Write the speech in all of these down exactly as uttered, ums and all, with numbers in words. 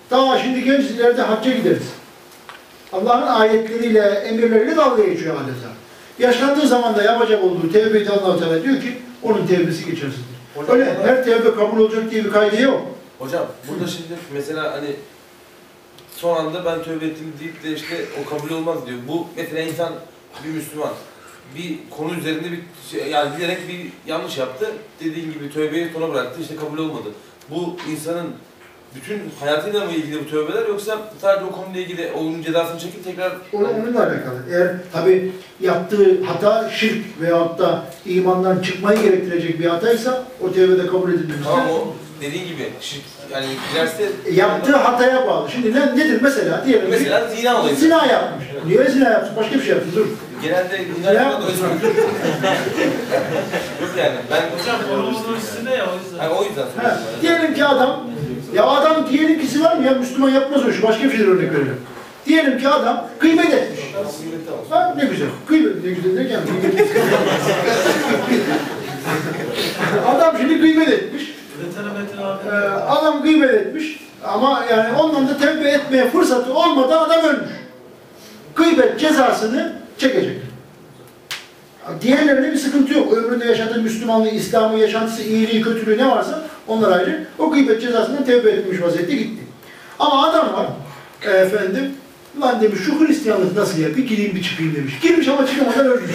Daha şimdi genç ileride hacca gideriz. Allah'ın ayetleriyle, emirleriyle dalga geçiyor adeta. Yaşlandığı zaman da yapacak olduğu tevbeyi de Allah-u Teala diyor ki onun tevbesi geçersizdir. Hocam, öyle ona... her tevbe kabul olacak diye bir kaydı yok. Hocam burada Hı. şimdi mesela hani son anda ben tövbe ettim deyip de işte o kabul olmaz diyor. Bu mesela insan bir Müslüman bir konu üzerinde bir şey, yani bilerek bir yanlış yaptı. Dediğin gibi tövbeyi sona bıraktı işte kabul olmadı. Bu insanın bütün hayatıyla mı ilgili bu tövbeler yoksa sadece o konuyla ilgili onun cezasını çekip tekrar... Onunla alakalı. Eğer tabi yaptığı hata şirk veyahut da imandan çıkmayı gerektirecek bir hataysa o tövbede kabul edilmiştir. Tamam o dediğin gibi şirk yani giderse... Yaptığı hataya bağlı. Şimdi ne, nedir mesela? Diyelim mesela zina olayı. Zina yapmış. Evet. Niye zina yapsın? Başka bir şey yapsın. Dur. Genelde zina yapmış. Yok yani ben... Hocam konumuzun üstünde ya o yüzden. Yani o yüzden söylüyorum. Diyelim ki adam Ya adam diyelim kisi var mı ya Müslüman yapmaz o şu başka bir şeyler örnek veriyorum. Diyelim ki adam gıybet etmiş. Ha, ne güzel. Gıybet ne güzel derken adam şimdi gıybet etmiş. Ee, adam gıybet etmiş ama yani ondan da tevbe etmeye fırsatı olmadan adam ölmüş. Gıybet cezasını çekecek. Diğerlerinde bir sıkıntı yok. Ömründe yaşadığı Müslümanlığı, İslam'ı, yaşantısı, iyiliği, kötülüğü ne varsa onlar ayrı. O gıybet cezasından tevbe etmiş vaziyette gitti. Ama adam var, e, efendim, lan demiş şu Hristiyanlık nasıl ya, bir gireyim bir çıkayım demiş. Girmiş ama çıkamadan ölmüş.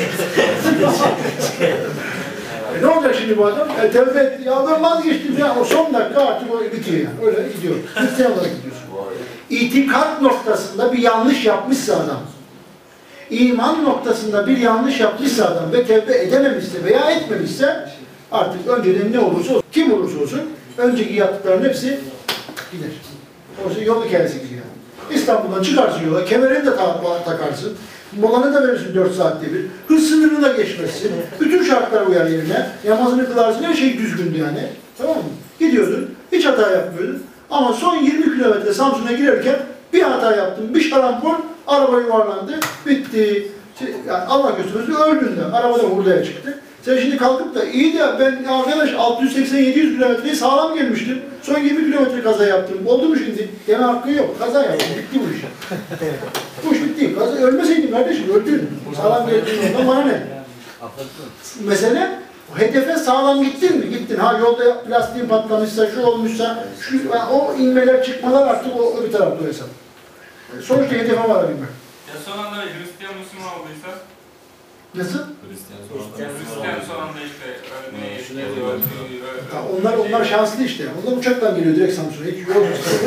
e, ne olacak şimdi bu adam? E, tevbe etti, ya ben vazgeçtim ya, o son dakika artık o bitiyor yani. Öyle gidiyor. Hristiyan olarak gidiyorsun. İtikat noktasında bir yanlış yapmışsa adam, İman noktasında bir yanlış yapmışsa adam ve tevbe edememişse veya etmemişse artık önceden ne olursa olsun, kim olursa olsun önceki yaptıkların hepsi gider. Oysa yol hikayesi gibi yani. İstanbul'dan çıkarsın yola, kemerini de ta takarsın, molanı da verirsin dört saatte bir, hız sınırını da geçmezsin, bütün şartlar uyar yerine, namazını kılarsın, her şey düzgündü yani. Tamam mı? Gidiyordun, hiç hata yapmıyordun ama son yirmi kilometre Samsun'a girerken bir hata yaptın, bir şarampol, araba yuvarlandı, bitti. Yani Allah göstermesin öldün de, araba da hurdaya çıktı. Sen şimdi kalkıp da iyi de ben arkadaş altı yüz seksen yedi yüz kilometreyi sağlam gelmiştim. Son yirmi kilometre kaza yaptım. Oldu mu şimdi? Deme hakkı yok. Kaza yaptım. Bitti bu iş. Bu iş bitti. Kaza, ölmeseydin kardeşim, öldün. Sağlam geldin ondan bana ne? Mesele, hedefe sağlam gittin mi? Gittin. Ha yolda plastiğin patlamışsa, şu olmuşsa, şu, yani o inmeler çıkmalar artık o öbür tarafta o hesap. Sonuçta hedefe varabilmek. Ya son anda Hristiyan Müslüman olduysa? Nasıl? Hristiyan son anda işte örneği ediyor. Onlar, onlar şanslı işte. Onlar uçaktan geliyor direkt Samsun'a. Hiç yol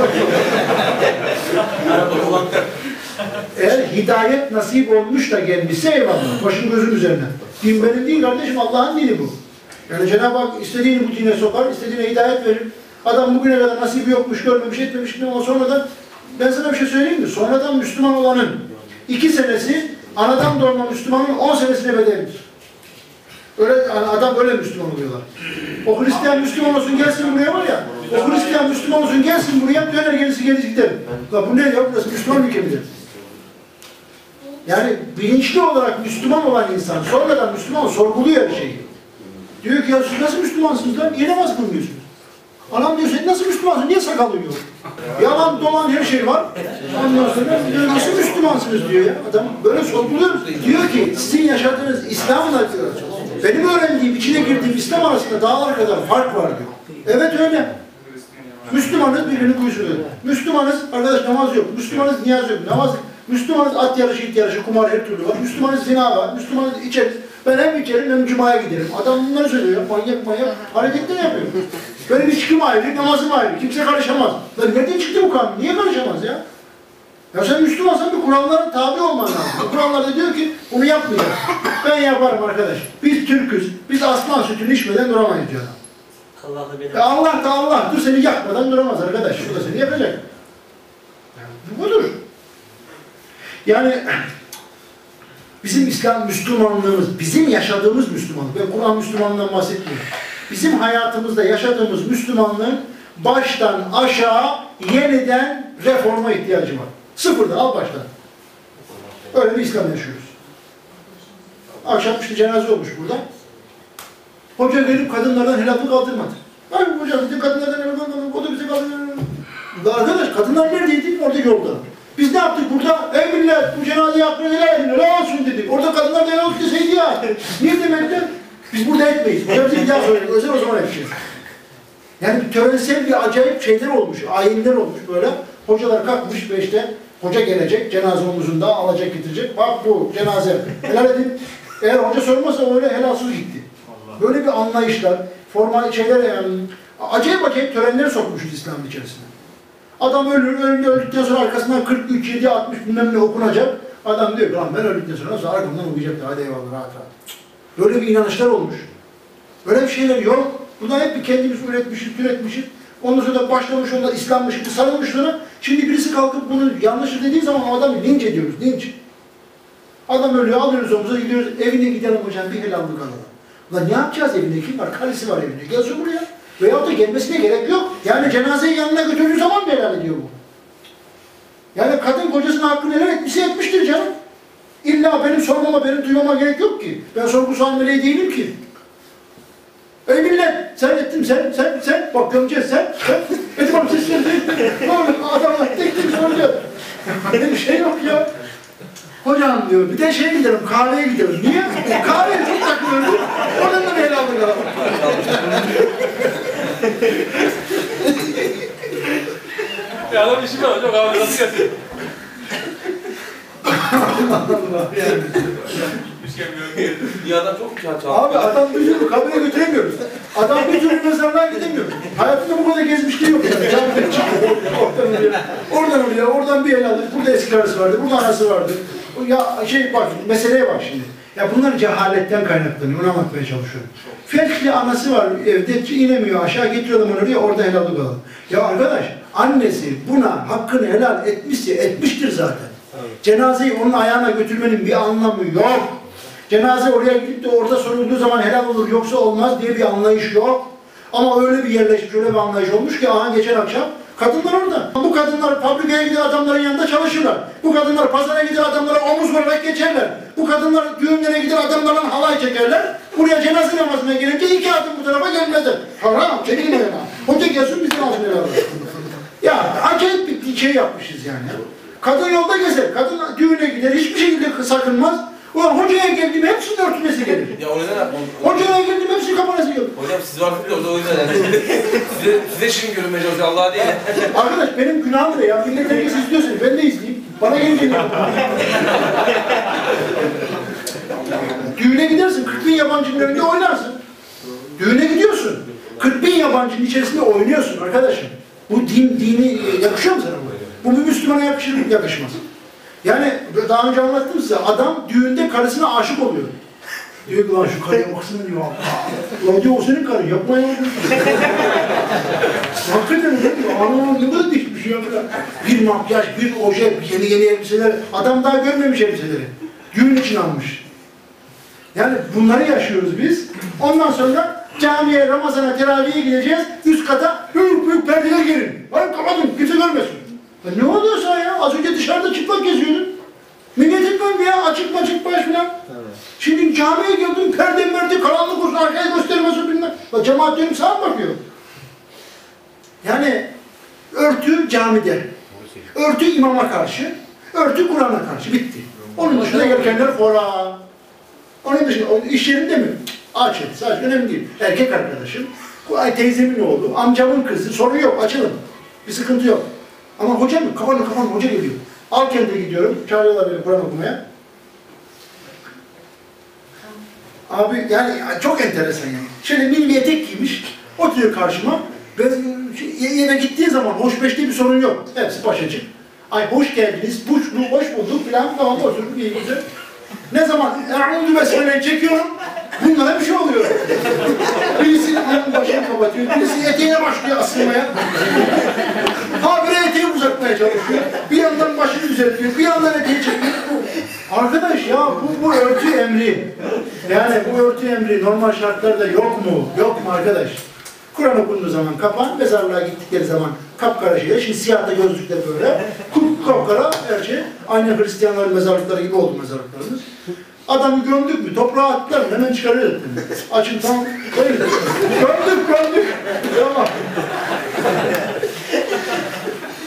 Eğer hidayet nasip olmuş da gelmişse eyvallah. Başın gözün üzerine. Din benim değil kardeşim. Allah'ın dini bu. Yani Cenab-ı Hak istediğini bu dine sokar, istediğine hidayet verir. Adam bugüne kadar nasibi yokmuş, görmemiş, etmemiş ama sonradan ben sana bir şey söyleyeyim mi? Sonradan Müslüman olanın iki senesi anadan doğma Müslümanın on senesine bedeldir. Öyle yani adam öyle Müslüman oluyorlar. O Hristiyan Müslüman olsun gelsin buraya var ya. O Hristiyan Müslüman olsun gelsin buraya döner gerisi gerisi gider. Ya bu ne ya? Burası Müslüman ülkemidir. Yani bilinçli olarak Müslüman olan insan sonradan Müslüman sorguluyor her şeyi. Diyor ki ya siz nasıl Müslümansınız lan? Niye namaz kılmıyorsunuz? Anam diyor sen nasıl Müslümansın? Niye sakalın yok? Yalan dolan her şey var. Ondan sonra diyor, nasıl Müslümansınız diyor ya. Adam böyle sorguluyor. Diyor ki sizin yaşadığınız İslam'la benim öğrendiğim, içine girdiğim İslam arasında dağlar kadar fark var diyor. Evet öyle. Müslümanız birbirini kuyusuyor. Müslümanız arkadaş namaz yok. Müslümanız niyaz yok. Namaz yok. Müslümanız at yarışı, it yarışı, kumar her türlü var. Müslümanız zina var. Müslümanız içeriz. Ben hem içerim hem cumaya giderim. Adam bunları söylüyor. Manyak manyak hareketler yapıyor. Benim içkim ayrı, namazım ayrı. Kimse karışamaz. Lan nereden çıktı bu kanun? Niye karışamaz ya? Ya sen Müslümansan bir Kur'anlara tabi olman lazım. Kur'anlarda diyor ki bunu yapmayacağız. Ben yaparım arkadaş. Biz Türk'üz. Biz aslan sütünü içmeden duramayız diyor adam. Allah da benim. Allah da Allah'tır seni yakmadan duramaz arkadaş. O da seni yapacak. Yani bu budur. Yani bizim İslam Müslümanlığımız, bizim yaşadığımız Müslümanlık, ben Kur'an Müslümanlığından bahsetmiyorum. Bizim hayatımızda yaşadığımız Müslümanlığın baştan aşağı yeniden reforma ihtiyacı var. Sıfırdan, al baştan. Öyle bir İslam yaşıyoruz. Akşam işte cenaze olmuş burada. Hoca gelip kadınlardan helallik aldırmadı. Ay hocam bizim kadınlardan helallik aldırmadı, o da bize kaldırmadı. Arkadaş kadınlar neredeydi? Orada yolda. Biz ne yaptık burada? Ey millet bu cenaze yapmaya neler edin, ne olsun dedik. Orada kadınlar da helal olsun deseydi ya. Niye demekler? Biz burada etmeyiz. Hocam bize bir daha söyledik. Özel o zaman edeceğiz. Yani bir törensel bir acayip şeyler olmuş, ayinler olmuş böyle. Hocalar kalkmış ve işte hoca gelecek, cenaze omuzunda alacak getirecek. Bak bu cenaze, helal edin. Eğer hoca sormazsa öyle helalsız gitti. Böyle bir anlayışlar, formal şeyler yani, acayip acayip törenleri sokmuşuz İslam'ın içerisine. Adam ölür, ölünce öldükten sonra arkasından kırk üç, yedi, altmış bilmem ne okunacak. Adam diyor ki lan ben öldükten sonra nasıl arkamdan okuyacak da hadi eyvallah rahat rahat. Böyle bir inanışlar olmuş. Böyle bir şeyler yok. Bunlar hep bir kendimiz üretmişiz, üretmişiz. Ondan sonra da başlamış, onlar İslam'mış, bir sarılmış sonra. Şimdi birisi kalkıp bunu yanlış dediği zaman o adamı linç ediyoruz, linç. Adam ölüyor, alıyoruz omuza gidiyoruz, evine gidelim hocam, bir helallik alalım. Ulan ne yapacağız evinde? Kim var? Karısı var evinde. Gelsin buraya. Veyahut da gelmesine gerek yok. Yani cenazeyi yanına götürdüğü zaman da helal ediyor bu. Yani kadın kocasının hakkını helal etmişse etmiştir canım. İlla benim sormama, benim duymama gerek yok ki. Ben sorgu sual meleği değilim ki. Ey millet! Sen ettin, sen, sen, sen, bak gömeceğiz sen, sen. Benim abi sesini ne olur, adamlar tek tek soracağız. Böyle bir şey yok ya. Hocam diyor, bir de şey gidelim, kahveye gidelim. Niye? Kahveye çok takılıyordu. Oradan da bir helallik alalım. Ya adam işi var hocam, abi nasıl gelsin? Allah yani. Bir adam çok kağıt çaldı. Abi adam bir türlü kabreye götüremiyoruz. Adam bir türlü mezarlığa gidemiyor. Hayatında bu kadar gezmişliği yok yani. Camiden çıkıyor, oradan oraya, oradan oraya, oradan bir el alır. Burada eski karısı vardı, burada anası vardı. Ya şey bak, meseleye bak şimdi. Ya bunlar cehaletten kaynaklanıyor, onu anlatmaya çalışıyorum. Felçli anası var evde, inemiyor aşağı, getiriyorlar onu oraya, orada helallik alalım. Ya arkadaş, annesi buna hakkını helal etmişse etmiştir zaten. Evet. Cenazeyi onun ayağına götürmenin bir anlamı yok. Cenaze oraya gidip de orada sorulduğu zaman helal olur yoksa olmaz diye bir anlayış yok. Ama öyle bir yerleşmiş, öyle bir anlayış olmuş ki aha geçen akşam kadınlar orada. Bu kadınlar fabrikaya giden adamların yanında çalışırlar. Bu kadınlar pazara giden adamlara omuz vurarak geçerler. Bu kadınlar düğünlere giden adamlarla halay çekerler. Buraya cenaze namazına gelince iki adım bu tarafa gelmezler. Haram, çekilin yana. Hoca gelsin bizim ağzına helal. Ya acayip bir şey yapmışız yani. Kadın yolda gezer, kadın düğüne gider, hiçbir şekilde sakınmaz. Ulan hocaya geldiğim hepsinin örtülmesi gelir. Ya o neden yapmam? Hocaya geldiğim hepsinin kapanası gelir. Hocam siz varsınız ya o yüzden yani. size, size şimdi görünmece hoca Allah'a değil. Arkadaş benim günahım ne ya? Millet herkes izliyorsun, ben de izleyeyim. Bana gelince ne Düğüne gidersin, kırk bin yabancının önünde oynarsın. Düğüne gidiyorsun. kırk bin yabancının içerisinde oynuyorsun arkadaşım. Bu din, dini yakışıyor mu sana bu? Bu bir Müslümana yakışır mı? Yakışmaz. Yani daha önce anlattım size, adam düğünde karısına aşık oluyor. Diyor ki lan şu karıya baksana diyor. Lan diyor o senin karın, yapma ya. Hakikaten diyor, anam ne kadar dikmiş ya. Bir makyaj, bir oje, yeni yeni elbiseler. Adam daha görmemiş elbiseleri. Düğün için almış. Yani bunları yaşıyoruz biz. Ondan sonra camiye, Ramazan'a, teraviye gideceğiz. Üst kata büyük büyük perdeler girin. Hayır kapatın, kimse görmesin. Ya ne oluyor sana ya? Az önce dışarıda çıplak geziyordun. Millet etmem ya, açık maçık baş falan. Evet. Şimdi camiye geldin, perde merde, karanlık olsun, arkaya göstermesin bilmem. Ya cemaat dönüp sağa bakıyor. Yani örtü camide, örtü imama karşı, örtü Kur'an'a karşı, bitti. Onun dışında gelkenler fora. Onun dışında, iş yerinde mi? Aç et, sadece önemli değil. Erkek arkadaşım, teyzemin oğlu, amcamın kızı, sorun yok, açılın. Bir sıkıntı yok. Ama hoca mı? Kafanı kafanı hoca geliyor. Alkent'e gidiyorum, çağırıyorlar beni Kur'an okumaya. Abi yani çok enteresan yani. Şöyle milli etek giymiş, oturuyor karşıma. Ben yine gittiği zaman hoş beşte bir sorun yok. Hepsi başacık. Ay hoş geldiniz, hoş, hoş bulduk falan tamam oturup iyi güzel. Ne zaman Eûzü Besmele'yi çekiyorum, bunlara bir şey oluyor. Birisi ayağın başını kapatıyor, birisi eteğine başlıyor asılmaya. Habire eteği uzatmaya çalışıyor. Bir yandan başını düzeltiyor, bir yandan eteği çekiyor. Arkadaş ya bu, bu örtü emri. Yani bu örtü emri normal şartlarda yok mu? Yok mu arkadaş? Kur'an okunduğu zaman kapan, mezarlığa gittikleri zaman kapkara şeyler, şimdi siyahta gözlükler böyle, kapkara her şey. Aynı Hristiyanların mezarlıkları gibi oldu mezarlıklarımız. Adamı gömdük mü, toprağa attılar mı, hemen çıkarıyor zaten. Açın tam, öyle. Gömdük, gömdük. Tamam.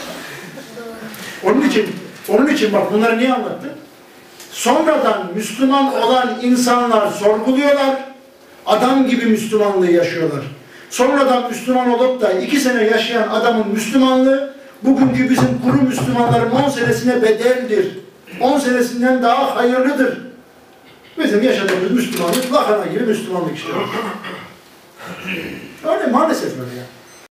Onun için, onun için bak bunları niye anlattım? Sonradan Müslüman olan insanlar sorguluyorlar, adam gibi Müslümanlığı yaşıyorlar. Sonradan Müslüman olup da iki sene yaşayan adamın Müslümanlığı, bugünkü bizim kuru Müslümanların on senesine bedeldir. on senesinden daha hayırlıdır. Bizim yaşadığımız Müslümanlık, lakana gibi Müslümanlık işte. Öyle maalesef öyle ya.